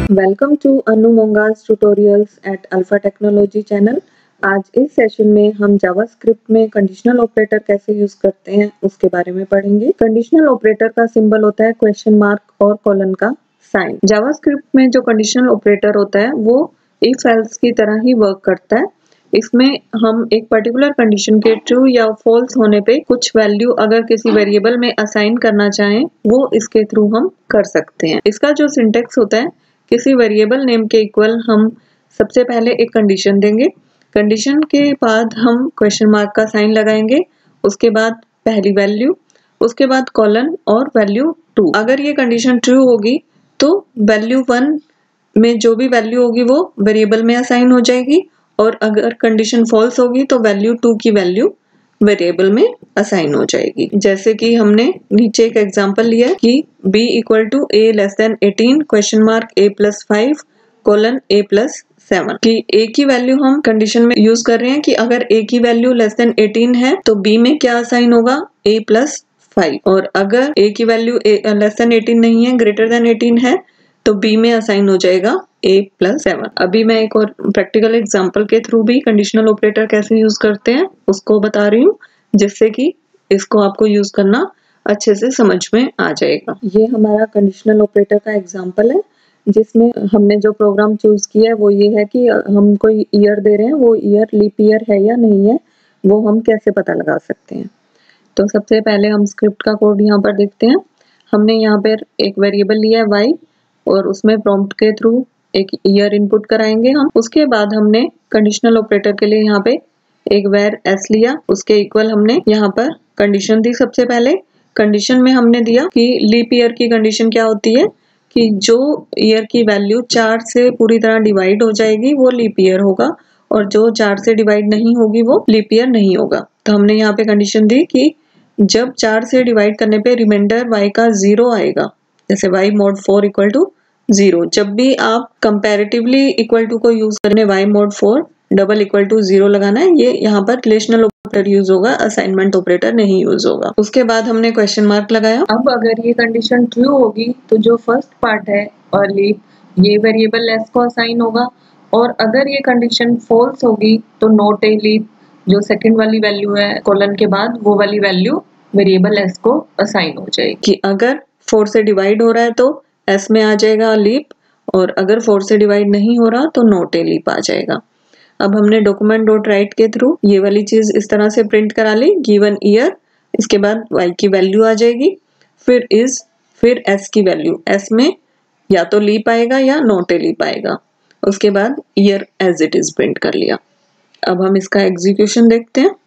Welcome to Anu Monga's tutorials at Alpha Technology channel. आज इस session में हम जावास्क्रिप्ट में कंडीशनल ऑपरेटर कैसे यूज करते हैं उसके बारे में पढ़ेंगे। कंडीशनल ऑपरेटर का सिंबल होता है क्वेश्चन मार्क और कॉलन का साइन। जावास्क्रिप्ट में जो कंडीशनल ऑपरेटर होता है वो इफ एल्स की तरह ही वर्क करता है। इसमें हम एक पर्टिकुलर कंडीशन के ट्रू या फॉल्स होने पे कुछ वैल्यू अगर किसी वेरिएबल में असाइन करना चाहें वो इसके थ्रू हम कर सकते हैं। इसका जो सिंटेक्स होता है, किसी वेरिएबल नेम के इक्वल हम सबसे पहले एक कंडीशन देंगे, कंडीशन के बाद हम क्वेश्चन मार्क का साइन लगाएंगे, उसके बाद पहली वैल्यू, उसके बाद कॉलन और वैल्यू 2। अगर ये कंडीशन ट्रू होगी तो वैल्यू 1 में जो भी वैल्यू होगी वो वेरिएबल में असाइन हो जाएगी, और अगर कंडीशन फॉल्स होगी तो वैल्यू 2 की वैल्यू वेरिएबल में असाइन हो जाएगी। जैसे कि हमने नीचे एक एग्जांपल लिया कि b equal to a less than 18 question mark a plus 5 colon a plus 7 कि a की वैल्यू हम कंडीशन में यूज कर रहे हैं कि अगर a की वैल्यू लेस देन 18 है तो b में क्या असाइन होगा, a प्लस 5, और अगर a की वैल्यू लेस देन 18 नहीं है, ग्रेटर देन 18 है तो b में असाइन हो जाएगा a प्लस 7। अभी मैं एक और प्रैक्टिकल एग्जांपल के थ्रू भी कंडीशनल ऑपरेटर कैसे यूज करते हैं उसको बता रही हूँ, जिससे कि इसको आपको यूज करना अच्छे से समझ में आ जाएगा। ये हमारा कंडीशनल ऑपरेटर का एग्जांपल है, जिसमें हमने जो प्रोग्राम चूज किया है वो ये है कि हम कोई ईयर दे रहे हैं, वो ईयर लीप ईयर है या नहीं है वो हम कैसे पता लगा सकते हैं। तो सबसे पहले हम स्क्रिप्ट का कोड यहाँ पर देखते हैं। हमने यहाँ पर एक वेरिएबल लिया है y और उसमें प्रॉम्प्ट के थ्रू एक ईयर इनपुट कराएंगे हम। उसके बाद हमने कंडीशनल ऑपरेटर के लिए यहाँ पे एक वेर s लिया, उसके इक्वल हमने यहाँ पर कंडीशन दी। सबसे पहले कंडीशन में हमने दिया कि लीप ईयर की कंडीशन क्या होती है कि जो ईयर की वैल्यू 4 से पूरी तरह डिवाइड हो जाएगी वो लीप ईयर होगा, और जो 4 से डिवाइड नहीं होगी वो लीप ईयर नहीं होगा। तो हमने यहाँ पे कंडीशन दी कि जब 4 से डिवाइड करने पे रिमाइंडर y का 0 आएगा, जैसे y mod 4 इक्वल टू 0, जब भी आप कंपैरेटिवली इक्वल टू को यूज करने y mod 4 double equal to 0 लगाना है, ये यहाँ पर रिलेशनल ऑपरेटर यूज होगा, असाइनमेंट ऑपरेटर नहीं यूज होगा। उसके बाद हमने क्वेश्चन मार्क लगाया। अब अगर ये कंडीशन ट्रू होगी तो जो फर्स्ट पार्ट है और लीप, ये वेरिएबल s को असाइन होगा, और अगर ये कंडीशन फॉल्स होगी तो नॉट ए लीप, जो सेकंड वाली वैल्यू है कोलन के बाद वो वाली वैल्यू वेरिएबल s को असाइन हो जाएगी। कि अगर 4 से डिवाइड हो रहा है तो s में आ जाएगा लीप, और अगर 4 से डिवाइड नहीं हो रहा तो नॉट ए लीप आ जाएगा। अब हमने डॉक्यूमेंट डॉट राइट के थ्रू ये वाली चीज इस तरह से प्रिंट करा ली, गिवन ईयर, इसके बाद y की वैल्यू आ जाएगी, फिर इज, फिर s की वैल्यू, s में या तो लीप आएगा या नॉट ए लीप आएगा, उसके बाद year as it is print कर लिया। अब हम इसका एग्जीक्यूशन देखते हैं।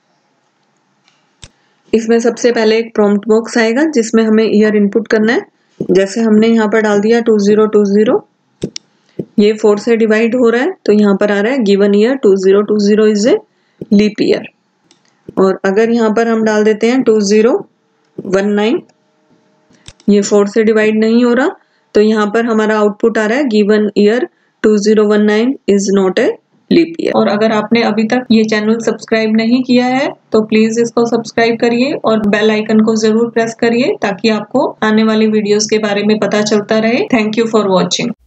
इसमें सबसे पहले एक प्रॉम्प्ट बॉक्स आएगा जिसमें हमें ईयर इनपुट करना है। जैसे हमने यहाँ पर डाल दिया 2020, ये 4 से डिवाइड हो रहा है तो यहाँ पर आ रहा है given year 2020 is a leap year. और अगर यहाँ पर हम डाल देते हैं 2019, ये 4 से डिवाइड नहीं हो रहा तो यहाँ पर हमारा आउटपुट आ रहा है given year 2019 is not a leap year. और अगर आपने अभी तक ये चैनल सब्सक्राइब नहीं किया है तो प्लीज इसको सब्सक्राइब करिए और बेल आइकन को जरूर प्रेस करिए ताकि आपको आने वाली वीडियोस के बारे में पता चलता रहे। Thank you for watching.